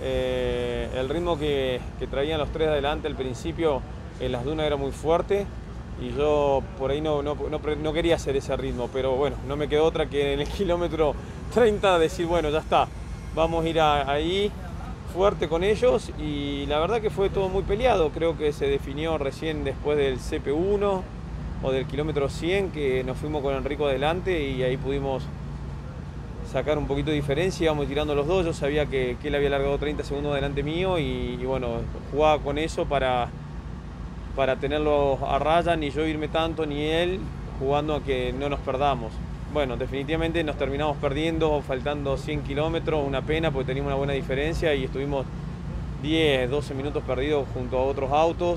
El ritmo que traían los tres de adelante al principio en las dunas era muy fuerte y yo por ahí no quería hacer ese ritmo, pero bueno, no me quedó otra que en el kilómetro 30 decir, bueno, ya está, vamos a ir ahí fuerte con ellos, y la verdad que fue todo muy peleado. Creo que se definió recién después del CP1 o del kilómetro 100, que nos fuimos con Enrico adelante y ahí pudimos sacar un poquito de diferencia, íbamos tirando los dos. Yo sabía que él había largado 30 segundos delante mío y bueno, jugaba con eso para tenerlo a raya, ni yo irme tanto ni él, jugando a que no nos perdamos. Bueno, definitivamente nos terminamos perdiendo, faltando 100 kilómetros, una pena porque teníamos una buena diferencia y estuvimos 10, 12 minutos perdidos junto a otros autos.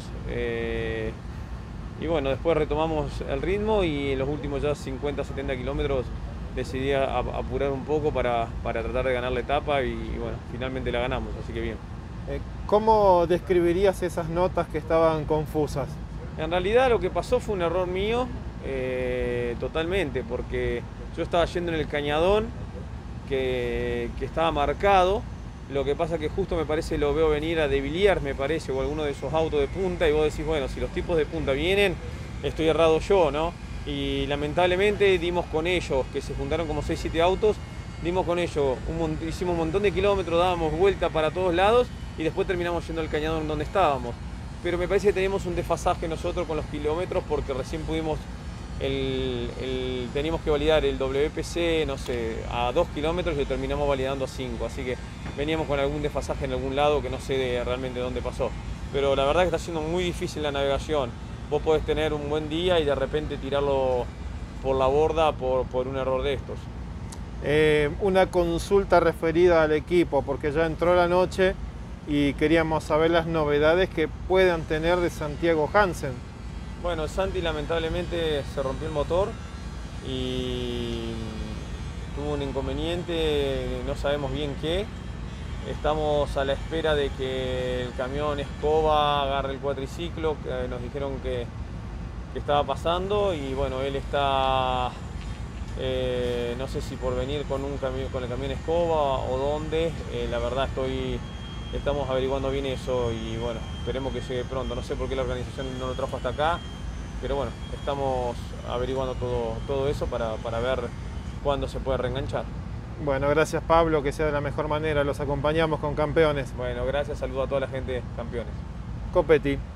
Y bueno, después retomamos el ritmo y en los últimos ya 50, 70 kilómetros decidí apurar un poco para tratar de ganar la etapa y bueno, finalmente la ganamos, así que bien. ¿Cómo describirías esas notas que estaban confusas? En realidad lo que pasó fue un error mío, totalmente, porque yo estaba yendo en el cañadón que estaba marcado. Lo que pasa que justo me parece lo veo venir a De Villiers, me parece, o alguno de esos autos de punta, y vos decís, bueno, si los tipos de punta vienen, estoy errado yo, ¿no? Y lamentablemente dimos con ellos, que se juntaron como 6-7 autos, dimos con ellos, hicimos un montón de kilómetros, dábamos vuelta para todos lados y después terminamos yendo al cañadón donde estábamos. Pero me parece que teníamos un desfasaje nosotros con los kilómetros, porque recién pudimos, teníamos que validar el WPC, no sé, a 2 kilómetros y lo terminamos validando a 5. Así que veníamos con algún desfasaje en algún lado que no sé realmente dónde pasó. Pero la verdad que está siendo muy difícil la navegación. Vos podés tener un buen día y de repente tirarlo por la borda por un error de estos. Una consulta referida al equipo, porque ya entró la noche y queríamos saber las novedades que puedan tener de Santiago Hansen. Bueno, Santi lamentablemente se rompió el motor y tuvo un inconveniente, no sabemos bien qué. Estamos a la espera de que el camión escoba agarre el cuatriciclo, que nos dijeron que estaba pasando, y bueno, él está, no sé si por venir con el camión escoba o dónde. La verdad estamos averiguando bien eso y bueno, esperemos que llegue pronto. No sé por qué la organización no lo trajo hasta acá, pero bueno, estamos averiguando todo eso para ver cuándo se puede reenganchar. Bueno, gracias Pablo, que sea de la mejor manera, los acompañamos con Campeones. Bueno, gracias, saludo a toda la gente Campeones. Copetti.